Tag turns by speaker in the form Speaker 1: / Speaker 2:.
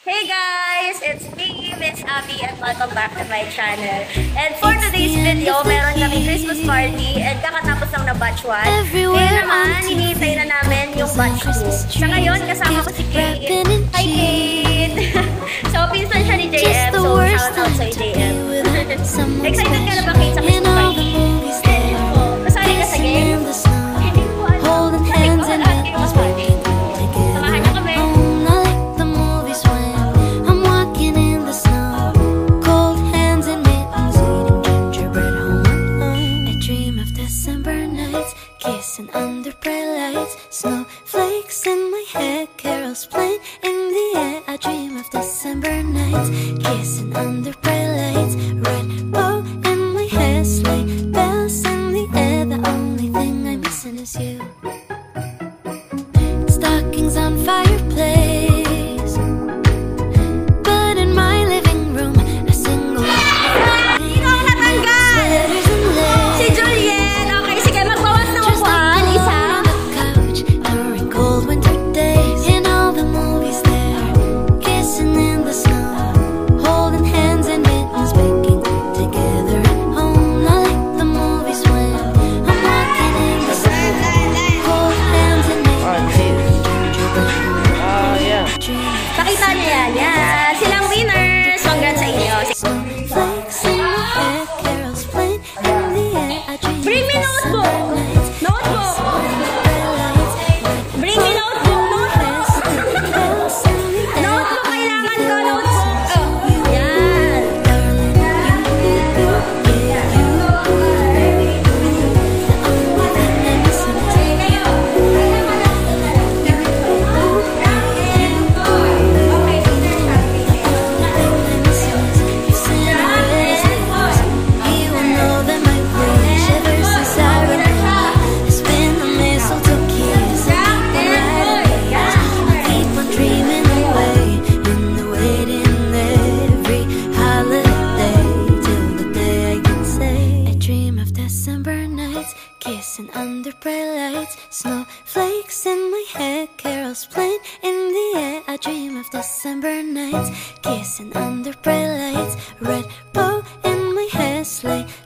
Speaker 1: Hey guys! It's me, Miss Abby, and welcome back to my channel. And for today's video, meron kami Christmas party and kakatapos lang na batch 1. Ngayon naman, hinihintay na namin yung batch 2. Sa ngayon, kasama ko si Kate. Hi Kate! So, pinsan siya ni JM, so shoutout sa JM. Excited ka na ba Kate sa Christmas party? Kasali ka sa game? Hindi ko alam. Hindi ko alam Christmas party. Samahan niyo kami.
Speaker 2: Kissing under bright lights, snowflakes in my hair, carols playing in the air. I dream of December nights, kissing under bright lights, red bow in my hair, sleigh bells in the air. The only thing I'm missing is you. Stockings on fireplace, but in my living room a single
Speaker 1: Sino ang natanggal? Si Juliet! Okay, sige, magbawas na upuan. Isa.
Speaker 2: couch during cold winter days. In all the movies there, kissing in the snow, holding hands and mittens, baking together at home. Not like the movies when I'm walking in the snow, hold hands and mittens,
Speaker 1: Pakita niyo yan. Yan. Silang winners. Congrats sa inyo.
Speaker 2: snowflakes in my hair, carols playing in the air. I dream
Speaker 1: Bring me
Speaker 2: of
Speaker 1: notebook.
Speaker 2: December nights,
Speaker 1: Notebook.
Speaker 2: bright lights,
Speaker 1: Bring me notebook.
Speaker 2: bells in the air.
Speaker 1: Notebook. Kailangan ko notebook. Oh. Yan. December nights, kissing under bright lights, snowflakes in my hair, carols playing in the air. I dream of December nights, kissing under bright lights, red bow in my hair, sleigh